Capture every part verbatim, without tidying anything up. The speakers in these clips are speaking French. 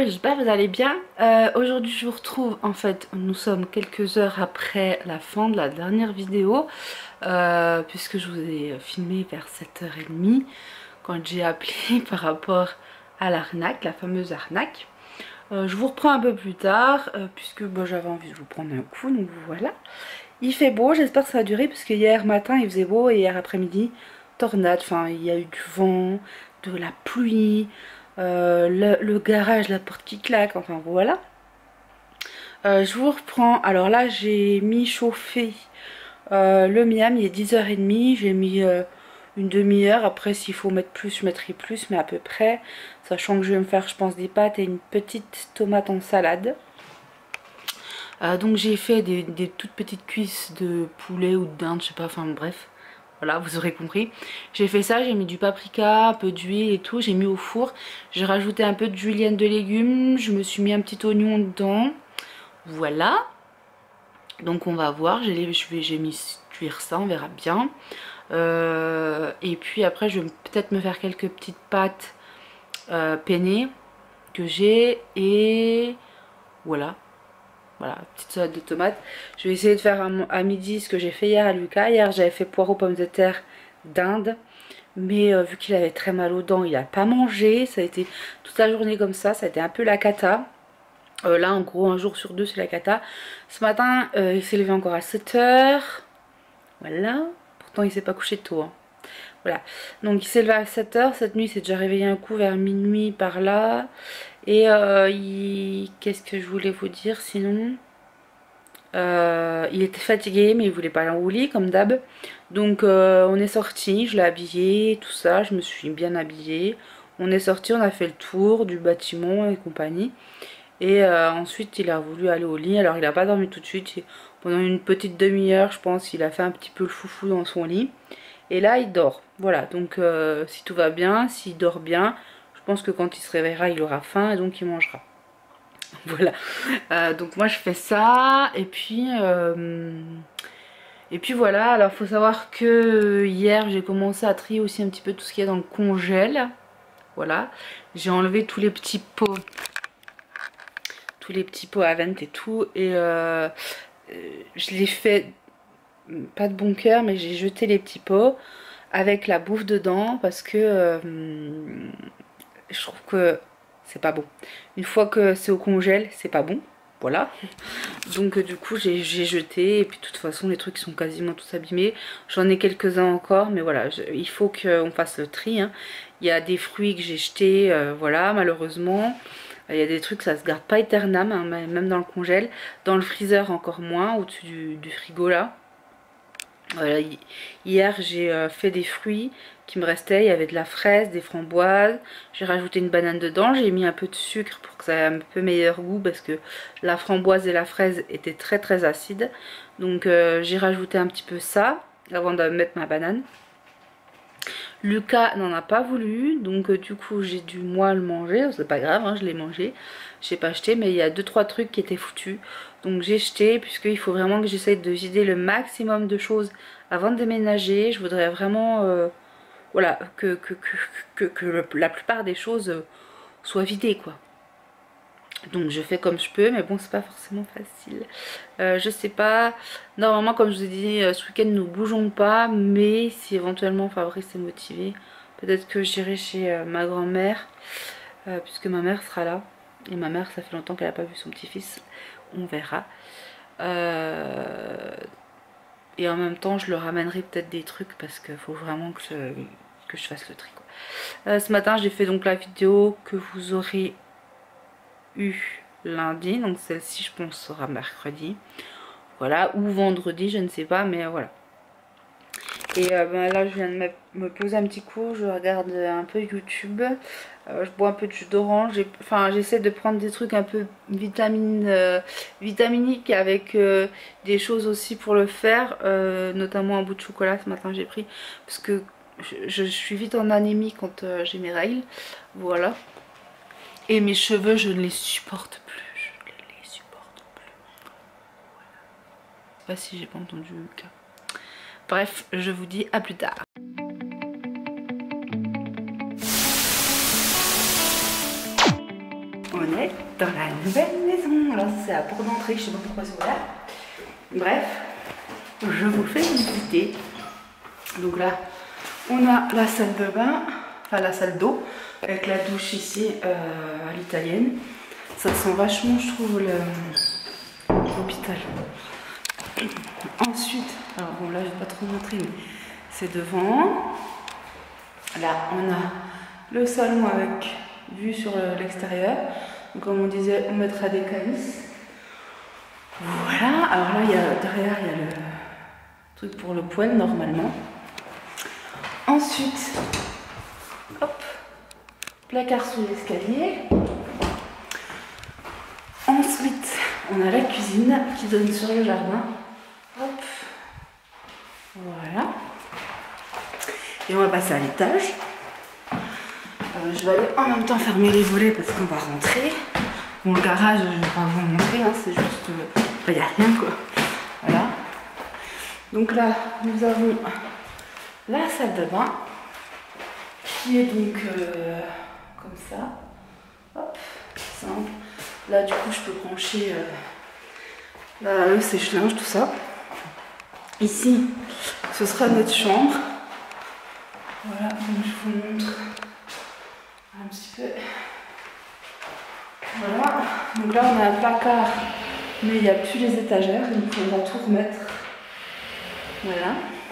j'espère que vous allez bien. Euh, Aujourd'hui je vous retrouve, en fait nous sommes quelques heures après la fin de la dernière vidéo, euh, puisque je vous ai filmé vers sept heures trente quand j'ai appelé par rapport à l'arnaque, la fameuse arnaque. Euh, je vous reprends un peu plus tard, euh, puisque bah, j'avais envie de vous prendre un coup, donc voilà. Il fait beau, j'espère que ça va durer, parce que hier matin il faisait beau et hier après-midi, tornade, enfin il y a eu du vent, de la pluie, euh, le, le garage, la porte qui claque, enfin voilà. Euh, je vous reprends, alors là j'ai mis chauffer euh, le miam, il est dix heures trente, j'ai mis euh, une demi-heure, après s'il faut mettre plus je mettrai plus, mais à peu près, sachant que je vais me faire je pense des pâtes et une petite tomate en salade. Euh, donc j'ai fait des, des toutes petites cuisses de poulet ou de dinde, je sais pas, enfin bref, voilà, vous aurez compris. J'ai fait ça, j'ai mis du paprika, un peu d'huile et tout, j'ai mis au four. J'ai rajouté un peu de julienne de légumes, je me suis mis un petit oignon dedans, voilà. Donc on va voir, j'ai mis cuire ça, on verra bien. Euh, et puis après je vais peut-être me faire quelques petites pâtes euh, penne que j'ai et voilà. Voilà, petite salade de tomates. Je vais essayer de faire à, à midi ce que j'ai fait hier à Lucas. Hier j'avais fait poireaux pommes de terre d'Inde. Mais euh, vu qu'il avait très mal aux dents, il n'a pas mangé. Ça a été toute la journée comme ça. Ça a été un peu la cata. Euh, là en gros un jour sur deux c'est la cata. Ce matin euh, il s'est levé encore à sept heures. Voilà. Pourtant il s'est pas couché tôt. Hein. Voilà. Donc il s'est levé à sept heures. Cette nuit il s'est déjà réveillé un coup vers minuit par là. Et euh, il... qu'est-ce que je voulais vous dire sinon euh, il était fatigué mais il voulait pas aller au lit comme d'hab. Donc euh, on est sorti, je l'ai habillé, tout ça, je me suis bien habillée. On est sorti, on a fait le tour du bâtiment et compagnie. Et euh, ensuite il a voulu aller au lit. Alors il a pas dormi tout de suite. Pendant une petite demi-heure je pense il a fait un petit peu le foufou dans son lit. Et là il dort. Voilà, donc euh, si tout va bien, s'il dort bien, je pense que quand il se réveillera il aura faim et donc il mangera. Voilà, euh, donc moi je fais ça et puis euh, et puis voilà. Alors faut savoir que hier j'ai commencé à trier aussi un petit peu tout ce qu'il y a dans le congèle. Voilà, j'ai enlevé tous les petits pots, tous les petits pots à vente et tout, et euh, je l'ai fait pas de bon cœur, mais j'ai jeté les petits pots avec la bouffe dedans parce que euh, je trouve que c'est pas bon. Une fois que c'est au congèle, c'est pas bon. Voilà. Donc euh, du coup j'ai jeté. Et puis de toute façon les trucs sont quasiment tous abîmés. J'en ai quelques-uns encore. Mais voilà, je, il faut qu'on fasse le tri. Hein. Il y a des fruits que j'ai jetés. Euh, voilà, malheureusement. Il y a des trucs, ça se garde pas éternam. Hein, même dans le congèle. Dans le freezer encore moins. Au-dessus du, du frigo là. Voilà, hier j'ai euh, fait des fruits qui me restaient, il y avait de la fraise, des framboises, j'ai rajouté une banane dedans, j'ai mis un peu de sucre pour que ça ait un peu meilleur goût parce que la framboise et la fraise étaient très très acides. Donc euh, j'ai rajouté un petit peu ça avant de mettre ma banane. Lucas n'en a pas voulu, donc euh, du coup j'ai dû moi le manger, c'est pas grave, hein, je l'ai mangé, j'ai pas acheté, mais il y a deux trois trucs qui étaient foutus, donc j'ai jeté, puisqu'il faut vraiment que j'essaye de vider le maximum de choses avant de déménager. Je voudrais vraiment euh, voilà, que, que, que, que, que le, la plupart des choses euh, soient vidées quoi. Donc je fais comme je peux, mais bon c'est pas forcément facile. Euh, je sais pas, normalement comme je vous ai dit euh, ce week-end nous bougeons pas, mais si éventuellement Fabrice est motivé, peut-être que j'irai chez euh, ma grand-mère, euh, puisque ma mère sera là. Et ma mère ça fait longtemps qu'elle n'a pas vu son petit-fils, on verra. Euh, et en même temps je leur ramènerai peut-être des trucs parce qu'il faut vraiment que je, que je fasse le tri quoi. Euh, ce matin j'ai fait donc la vidéo que vous aurez eu lundi, donc celle-ci je pense sera mercredi, voilà, ou vendredi, je ne sais pas, mais euh, voilà. Et euh, ben là je viens de me, me poser un petit coup, je regarde un peu YouTube, euh, je bois un peu de jus d'orange, enfin j'essaie de prendre des trucs un peu vitamine, euh, vitaminiques avec euh, des choses aussi pour le faire, euh, notamment un bout de chocolat ce matin j'ai pris, parce que je, je suis vite en anémie quand euh, j'ai mes règles, voilà. Et mes cheveux, je ne les supporte plus. Je ne les supporte plus. Voilà. Je sais pas si j'ai pas entendu le cas. Bref, je vous dis à plus tard. On on est dans la nouvelle maison. Alors c'est à porte d'entrée, je sais pas pourquoi c'est ouvert. Bref, je vous fais visiter. Donc là, on a la salle de bain, enfin la salle d'eau, avec la douche ici euh, à l'italienne. Ça sent vachement, je trouve, l'hôpital. Ensuite, alors bon là je vais pas trop montrer, mais c'est devant. Là on a le salon avec vue sur l'extérieur. Donc comme on disait, on mettra des canisses. Voilà, alors là il y a, derrière il y a le truc pour le poêle normalement. Ensuite, hop, placard sous l'escalier. Ensuite, on a la cuisine qui donne sur le jardin. Hop, voilà. Et on va passer à l'étage. Euh, je vais aller en même temps fermer les volets parce qu'on va rentrer. Bon, le garage, je ne vais pas vous montrer, hein, c'est juste... Il n'y a rien quoi. Voilà. Donc là, nous avons la salle de bain qui est donc euh, comme ça. Hop, simple. Là, du coup, je peux brancher euh, là, le sèche-linge, tout ça. Ici, ce sera notre chambre. Voilà, donc je vous montre un petit peu. Voilà, donc là on a un placard, mais il n'y a plus les étagères, donc il faudra tout remettre. Voilà.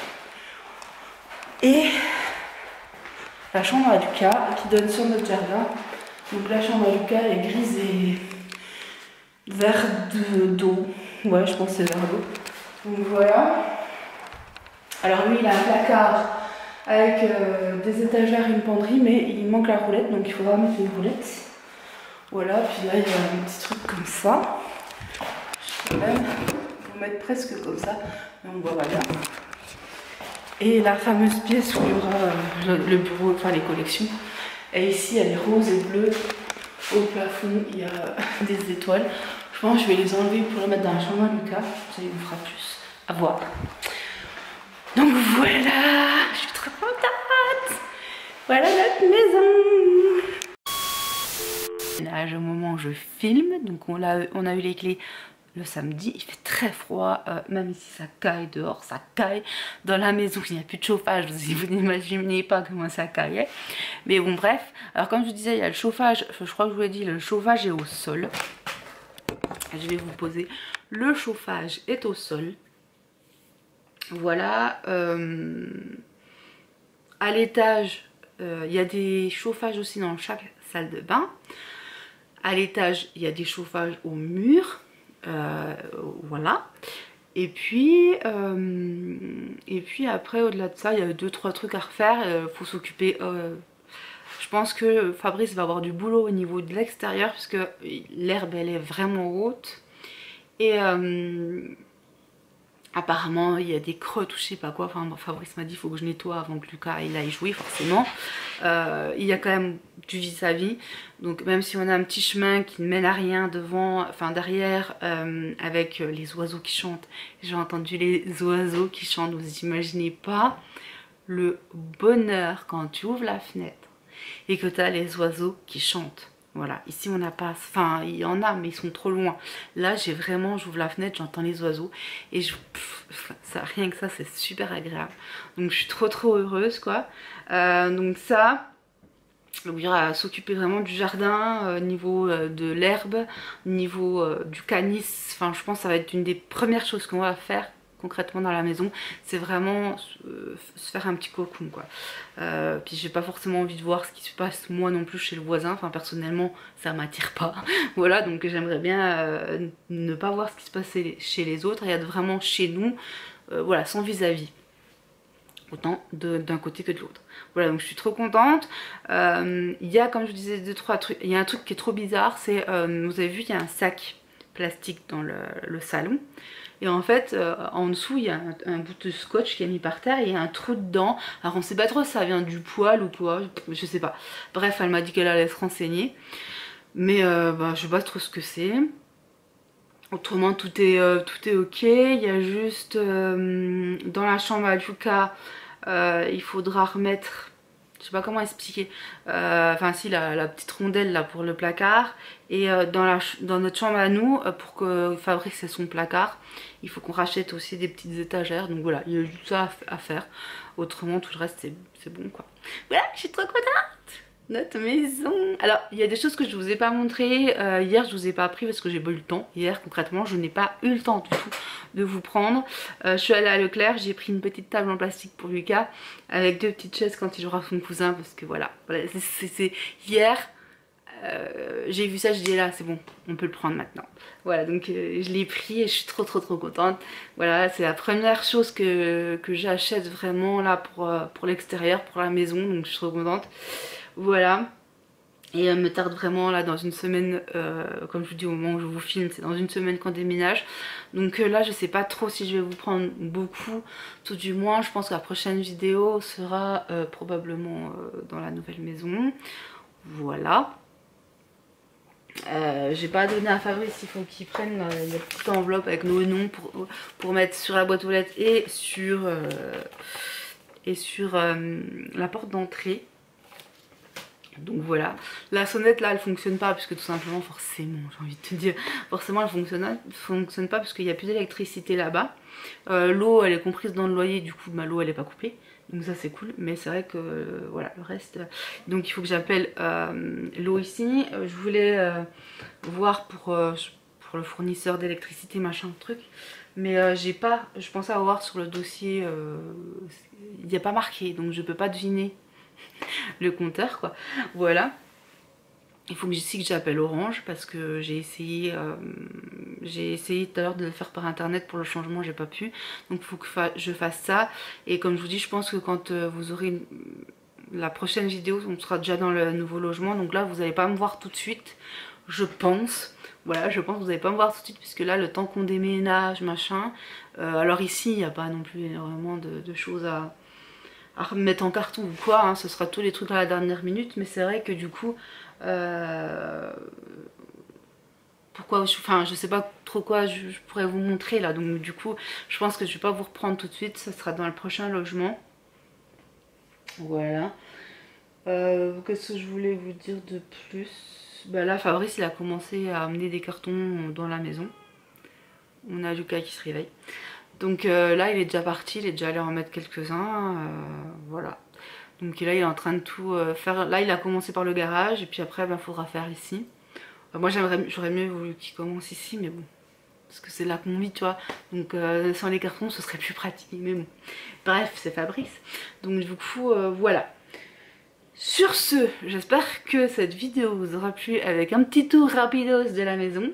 Et la chambre à Lucas qui donne sur notre jardin. Donc la chambre à Lucas est grise et vert d'eau. Ouais, je pense que c'est vert d'eau. Donc voilà. Alors lui, il a un placard avec euh, des étagères et une penderie, mais il manque la roulette, donc il faudra mettre une roulette. Voilà, puis là il y a un petit truc comme ça. Je peux même vous mettre presque comme ça, mais on voit voilà. Et la fameuse pièce où il y aura euh, le, le bureau, enfin les collections. Et ici elle est rose et bleue. Au plafond il y a des étoiles. Je pense que je vais les enlever pour les mettre dans la chambre à Lucas. Ça il vous fera plus à voir. Donc voilà, je suis très contente. Voilà notre maison. Là, au moment où je filme, donc on a, on a eu les clés le samedi, il fait très froid, euh, même si ça caille dehors, ça caille. Dans la maison, il n'y a plus de chauffage, vous n'imaginez pas comment ça caillait. Mais bon, bref. Alors comme je vous disais, il y a le chauffage, je crois que je vous l'ai dit, le chauffage est au sol. Je vais vous poser. Le chauffage est au sol. Voilà. Euh, à l'étage, euh, il y a des chauffages aussi dans chaque salle de bain. À l'étage, il y a des chauffages au mur. Euh, voilà. Et puis, euh, et puis après, au-delà de ça, il y a deux trois trucs à refaire. Il euh, faut s'occuper. Euh, je pense que Fabrice va avoir du boulot au niveau de l'extérieur, parce que l'herbe, elle est vraiment haute. Et euh, apparemment, il y a des crottes ou je sais pas quoi. Enfin, Fabrice m'a dit qu'il faut que je nettoie avant que Lucas il aille jouer, forcément. Euh, il y a quand même du vis-à-vis. Donc, même si on a un petit chemin qui ne mène à rien devant, enfin derrière, euh, avec les oiseaux qui chantent. J'ai entendu les oiseaux qui chantent. Vous imaginez pas le bonheur quand tu ouvres la fenêtre et que tu as les oiseaux qui chantent. Voilà, ici on n'a pas, enfin il y en a mais ils sont trop loin. Là j'ai vraiment, j'ouvre la fenêtre, j'entends les oiseaux et je, pff, ça, rien que ça c'est super agréable. Donc je suis trop trop heureuse quoi. Euh, donc ça, donc il y aura à s'occuper vraiment du jardin, euh, niveau euh, de l'herbe, niveau euh, du canis. Enfin je pense que ça va être une des premières choses qu'on va faire concrètement dans la maison, c'est vraiment euh, se faire un petit cocoon quoi. Euh, puis j'ai pas forcément envie de voir ce qui se passe moi non plus chez le voisin, enfin personnellement ça m'attire pas. Voilà, donc j'aimerais bien euh, ne pas voir ce qui se passe chez les autres et être vraiment chez nous, euh, voilà, sans vis-à-vis. Autant d'un côté que de l'autre. Voilà, donc je suis trop contente. Euh, il y a, comme je vous disais, deux trois trucs. Il y a un truc qui est trop bizarre, c'est, euh, vous avez vu, il y a un sac plastique dans le, le salon. Et en fait, euh, en dessous, il y a un, un bout de scotch qui est mis par terre et il y a un trou dedans. Alors on sait pas trop si ça vient du poêle ou quoi, je sais pas. Bref, elle m'a dit qu'elle allait se renseigner. Mais euh, bah, je sais pas trop ce que c'est. Autrement, tout est, euh, tout est ok. Il y a juste euh, dans la chambre à Lucas, euh, il faudra remettre je sais pas comment expliquer, euh, enfin si la, la petite rondelle là pour le placard, et euh, dans, la, dans notre chambre à nous, euh, pour que Fabrice ait son placard, il faut qu'on rachète aussi des petites étagères, donc voilà, il y a tout ça à, à faire, autrement tout le reste c'est bon quoi. Voilà, je suis trop contente. Notre maison. Alors il y a des choses que je vous ai pas montré, euh, hier je vous ai pas pris parce que j'ai pas eu le temps. Hier concrètement je n'ai pas eu le temps du tout de vous prendre. euh, Je suis allée à Leclerc, j'ai pris une petite table en plastique pour Lucas avec deux petites chaises quand il jouera son cousin, parce que voilà, voilà c'est hier euh, j'ai vu ça, je dis là c'est bon, on peut le prendre maintenant. Voilà, donc euh, je l'ai pris et je suis trop trop trop contente. Voilà, c'est la première chose que, que j'achète vraiment là pour, euh, pour l'extérieur, pour la maison, donc je suis trop contente. Voilà, et elle me tarde vraiment là dans une semaine, euh, comme je vous dis au moment où je vous filme, c'est dans une semaine qu'on déménage. Donc euh, là je sais pas trop si je vais vous prendre beaucoup, tout du moins je pense que la prochaine vidéo sera euh, probablement euh, dans la nouvelle maison. Voilà. Euh, j'ai pas donné à Fabrice, il faut qu'il prenne la, la petite enveloppe avec nos noms pour, pour mettre sur la boîte aux lettres et sur, euh, et sur euh, la porte d'entrée. Donc voilà, la sonnette là elle fonctionne pas puisque tout simplement forcément j'ai envie de te dire forcément elle fonctionne, fonctionne pas parce qu'il n'y a plus d'électricité là-bas. euh, L'eau elle est comprise dans le loyer, du coup ma l'eau elle est pas coupée, donc ça c'est cool, mais c'est vrai que euh, voilà le reste, donc il faut que j'appelle euh, l'eau ici. euh, Je voulais euh, voir pour, euh, pour le fournisseur d'électricité machin truc, mais euh, j'ai pas, je pensais avoir sur le dossier, euh, il n'y a pas marqué donc je peux pas deviner le compteur quoi. Voilà, il faut que ici que j'appelle Orange parce que j'ai essayé euh, j'ai essayé tout à l'heure de le faire par internet pour le changement, j'ai pas pu, donc il faut que fa je fasse ça. Et comme je vous dis, je pense que quand euh, vous aurez une... la prochaine vidéo, on sera déjà dans le nouveau logement, donc là vous n'allez pas me voir tout de suite, je pense. Voilà, je pense que vous n'allez pas me voir tout de suite puisque là le temps qu'on déménage machin, euh, alors ici il n'y a pas non plus énormément de, de choses à à remettre en carton ou quoi, hein, ce sera tous les trucs à la dernière minute, mais c'est vrai que du coup, euh, pourquoi, enfin je sais pas trop quoi je, je pourrais vous montrer là, donc du coup je pense que je vais pas vous reprendre tout de suite, ça sera dans le prochain logement. Voilà. Euh, Qu'est-ce que je voulais vous dire de plus? Bah là Fabrice il a commencé à amener des cartons dans la maison, on a Lucas qui se réveille. Donc euh, là il est déjà parti, il est déjà allé en mettre quelques-uns, euh, voilà. Donc là il est en train de tout euh, faire, là il a commencé par le garage et puis après il ben, faudra faire ici. Euh, moi j'aurais mieux voulu qu'il commence ici mais bon, parce que c'est là qu'on vit tu vois, donc euh, sans les cartons ce serait plus pratique, mais bon. Bref, c'est Fabrice, donc du coup euh, voilà. Sur ce, j'espère que cette vidéo vous aura plu avec un petit tour rapidos de la maison.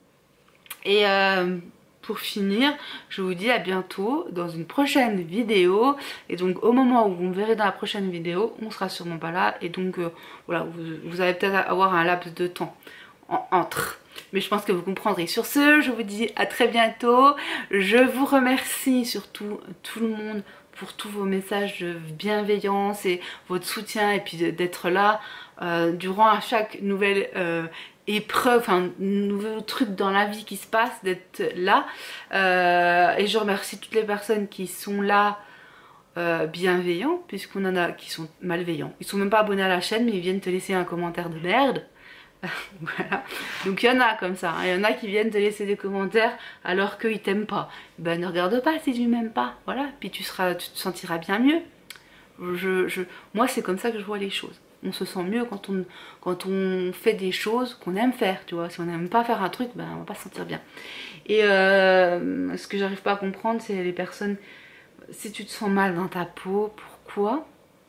Et euh, pour finir, je vous dis à bientôt dans une prochaine vidéo. Et donc au moment où vous me verrez dans la prochaine vidéo, on sera sûrement pas là. Et donc euh, voilà, vous, vous allez peut-être avoir un laps de temps en, entre. Mais je pense que vous comprendrez. Sur ce, je vous dis à très bientôt. Je vous remercie surtout tout le monde pour tous vos messages de bienveillance et votre soutien. Et puis d'être là euh, durant à chaque nouvelle euh, épreuve, enfin nouveau truc dans la vie qui se passe, d'être là. Euh, et je remercie toutes les personnes qui sont là euh, bienveillants, puisqu'on en a qui sont malveillants. Ils sont même pas abonnés à la chaîne, mais ils viennent te laisser un commentaire de merde. Voilà, donc il y en a comme ça, hein. Il y en a qui viennent te laisser des commentaires alors qu'ils t'aiment pas. Ben ne regarde pas si tu m'aimes pas, voilà, puis tu seras, tu te sentiras bien mieux. Je, je, moi c'est comme ça que je vois les choses. On se sent mieux quand on, quand on fait des choses qu'on aime faire, tu vois. Si on n'aime pas faire un truc, ben on va pas se sentir bien. Et euh, ce que j'arrive pas à comprendre, c'est les personnes, si tu te sens mal dans ta peau, pourquoi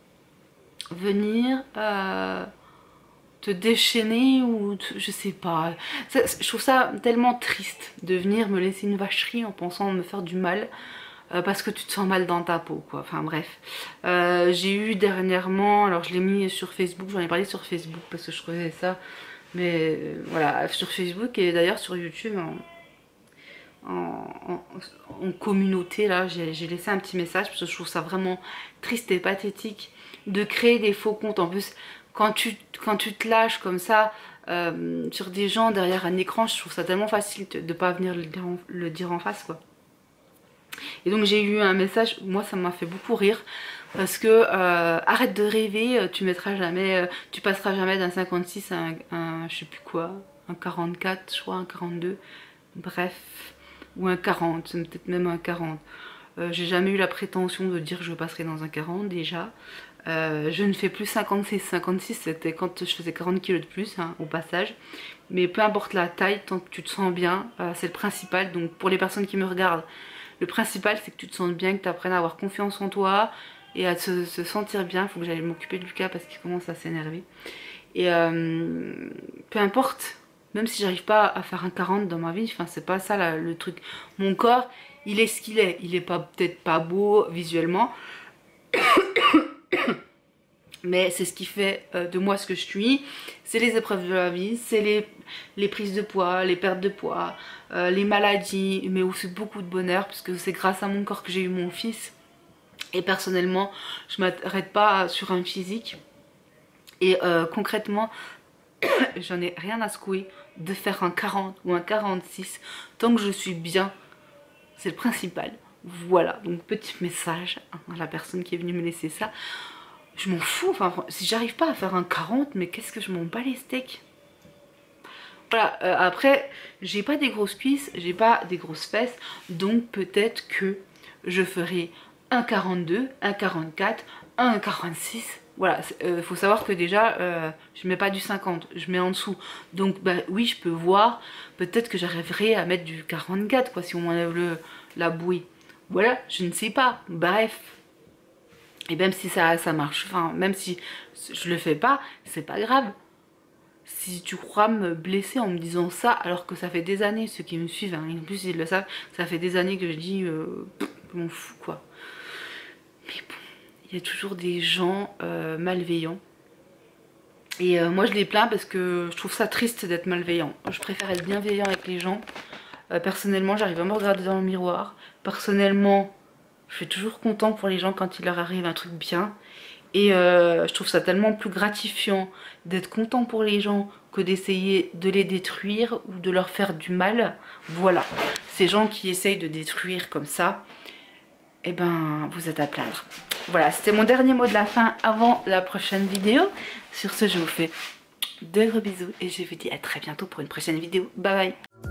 venir euh, te déchaîner ou te, je sais pas. Ça, je trouve ça tellement triste de venir me laisser une vacherie en pensant me faire du mal. Euh, parce que tu te sens mal dans ta peau quoi, enfin bref. Euh, j'ai eu dernièrement, alors je l'ai mis sur Facebook, j'en ai parlé sur Facebook parce que je trouvais ça, mais euh, voilà, sur Facebook et d'ailleurs sur YouTube en, en, en, en communauté là, j'ai laissé un petit message parce que je trouve ça vraiment triste et pathétique de créer des faux comptes. En plus quand tu, quand tu te lâches comme ça euh, sur des gens derrière un écran, je trouve ça tellement facile de ne pas venir le dire, en, le dire en face quoi. Et donc j'ai eu un message, moi ça m'a fait beaucoup rire, parce que euh, arrête de rêver, tu mettras jamais, euh, tu passeras jamais d'un cinquante-six à un, un je sais plus quoi, un quarante-quatre je crois, un quarante-deux, bref, ou un quarante, peut-être même un quarante. Euh, j'ai jamais eu la prétention de dire que je passerai dans un quarante déjà. Euh, je ne fais plus cinquante-six, cinquante-six c'était quand je faisais quarante kilos de plus hein, au passage. Mais peu importe la taille, tant que tu te sens bien, euh, c'est le principal. Donc pour les personnes qui me regardent, le principal c'est que tu te sens bien, que tu apprennes à avoir confiance en toi et à se, se sentir bien. Il faut que j'aille m'occuper de Lucas parce qu'il commence à s'énerver. Et euh, peu importe, même si j'arrive pas à faire un quarante dans ma vie, enfin c'est pas ça là, le truc. Mon corps, il est ce qu'il est. Il est pas peut-être pas beau visuellement, mais c'est ce qui fait euh, de moi ce que je suis. C'est les épreuves de la vie, c'est les, les prises de poids, les pertes de poids, euh, les maladies, mais aussi beaucoup de bonheur parce que c'est grâce à mon corps que j'ai eu mon fils. Et personnellement, je m'arrête pas sur un physique. Et euh, concrètement, j'en ai rien à secouer de faire un quarante ou un quarante-six tant que je suis bien. C'est le principal. Voilà, donc petit message à la personne qui est venue me laisser ça. Je m'en fous, enfin si j'arrive pas à faire un quarante, mais qu'est-ce que je m'en bats les steaks. Voilà, euh, après j'ai pas des grosses cuisses, j'ai pas des grosses fesses, donc peut-être que je ferai un quarante-deux, un quarante-quatre, un quarante-six. Voilà, il euh, faut savoir que déjà euh, je mets pas du cinquante, je mets en dessous. Donc bah oui, je peux voir, peut-être que j'arriverai à mettre du quarante-quatre quoi si on m'enlève le la bouée. Voilà, je ne sais pas, bref. Et même si ça, ça marche, enfin même si je le fais pas, c'est pas grave. Si tu crois me blesser en me disant ça, alors que ça fait des années, ceux qui me suivent, hein, en plus ils le savent, ça fait des années que je dis, euh, je m'en fous quoi. Mais bon, il y a toujours des gens euh, malveillants. Et euh, moi je les plains parce que je trouve ça triste d'être malveillant. Je préfère être bienveillant avec les gens. Euh, personnellement, j'arrive à me regarder dans le miroir. Personnellement, je suis toujours content pour les gens quand il leur arrive un truc bien. Et euh, je trouve ça tellement plus gratifiant d'être content pour les gens que d'essayer de les détruire ou de leur faire du mal. Voilà, ces gens qui essayent de détruire comme ça, eh ben vous êtes à plaindre. Voilà, c'était mon dernier mot de la fin avant la prochaine vidéo. Sur ce, je vous fais de gros bisous et je vous dis à très bientôt pour une prochaine vidéo. Bye bye.